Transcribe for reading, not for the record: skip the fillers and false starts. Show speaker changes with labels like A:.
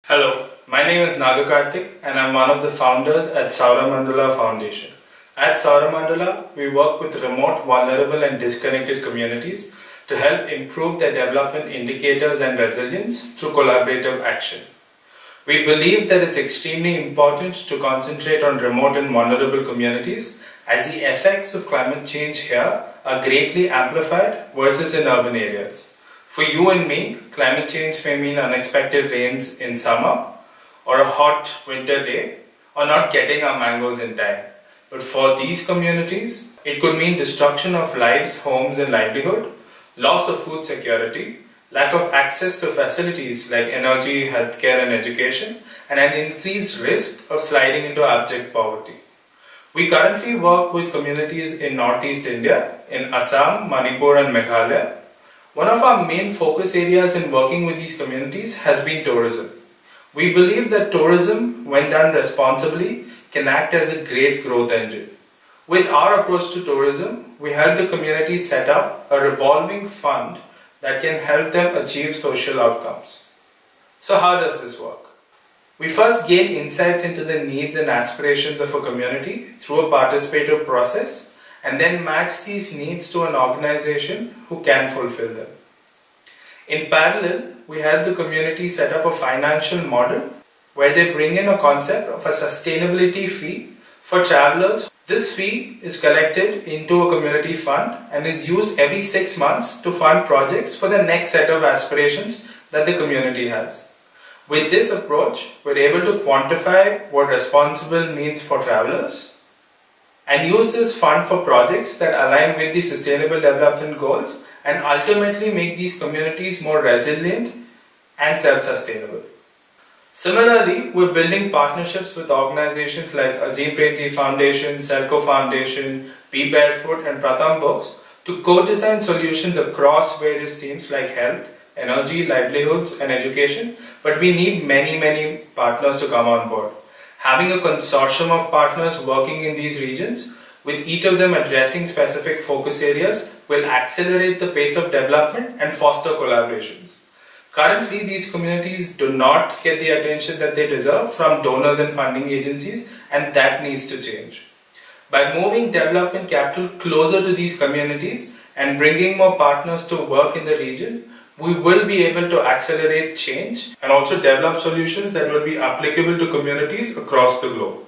A: Hello, my name is Nagakarthik and I'm one of the founders at Sauramandala Foundation. At Sauramandala, we work with remote, vulnerable and disconnected communities to help improve their development indicators and resilience through collaborative action. We believe that it's extremely important to concentrate on remote and vulnerable communities as the effects of climate change here are greatly amplified versus in urban areas. For you and me, climate change may mean unexpected rains in summer, or a hot winter day, or not getting our mangoes in time. But for these communities, it could mean destruction of lives, homes and livelihood, loss of food security, lack of access to facilities like energy, healthcare and education, and an increased risk of sliding into abject poverty. We currently work with communities in Northeast India, in Assam, Manipur and Meghalaya. One of our main focus areas in working with these communities has been tourism. We believe that tourism, when done responsibly, can act as a great growth engine. With our approach to tourism, we help the community set up a revolving fund that can help them achieve social outcomes. So how does this work? We first gain insights into the needs and aspirations of a community through a participative process, and then match these needs to an organization who can fulfill them. In parallel, we help the community set up a financial model where they bring in a concept of a sustainability fee for travelers. This fee is collected into a community fund and is used every 6 months to fund projects for the next set of aspirations that the community has. With this approach, we're able to quantify what responsible means for travelers and use this fund for projects that align with the sustainable development goals and ultimately make these communities more resilient and self-sustainable. Similarly, we're building partnerships with organizations like Azim Premji Foundation, Selco Foundation, Be Barefoot and Pratham Books to co-design solutions across various themes like health, energy, livelihoods and education, but we need many partners to come on board. Having a consortium of partners working in these regions, with each of them addressing specific focus areas, will accelerate the pace of development and foster collaborations. Currently, these communities do not get the attention that they deserve from donors and funding agencies, and that needs to change. By moving development capital closer to these communities and bringing more partners to work in the region, we will be able to accelerate change and also develop solutions that will be applicable to communities across the globe.